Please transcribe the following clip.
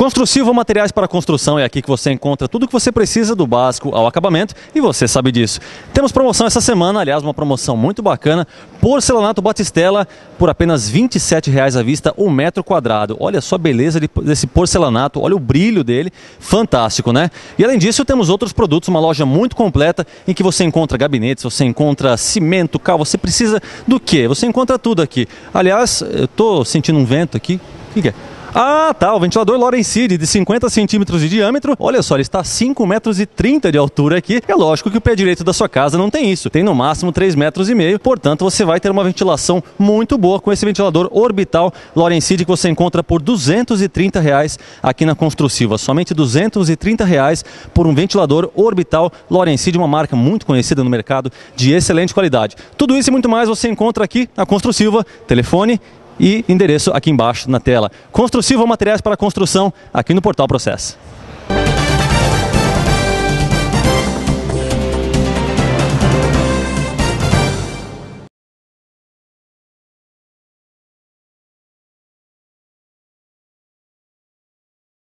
Construsilva Materiais para Construção, é aqui que você encontra tudo o que você precisa do básico ao acabamento e você sabe disso. Temos promoção essa semana, aliás, uma promoção muito bacana, porcelanato Batistella por apenas R$ 27,00 à vista, o metro quadrado. Olha só a beleza desse porcelanato, olha o brilho dele, fantástico, né? E além disso, temos outros produtos, uma loja muito completa em que você encontra gabinetes, você encontra cimento, cal, você precisa do quê? Você encontra tudo aqui. Aliás, eu tô sentindo um vento aqui, o que é? Ah, tá, o ventilador Lawrencide de 50 centímetros de diâmetro. Olha só, ele está a 5,30 metros de altura aqui. É lógico que o pé direito da sua casa não tem isso. Tem no máximo 3,5 metros. Portanto, você vai ter uma ventilação muito boa com esse ventilador orbital Lawrencide que você encontra por R$ 230,00 aqui na Construsilva. Somente R$ 230,00 por um ventilador orbital Lawrencide, uma marca muito conhecida no mercado de excelente qualidade. Tudo isso e muito mais você encontra aqui na Construsilva. Telefone e endereço aqui embaixo na tela. Construsilva Materiais para Construção, aqui no Portal Processo.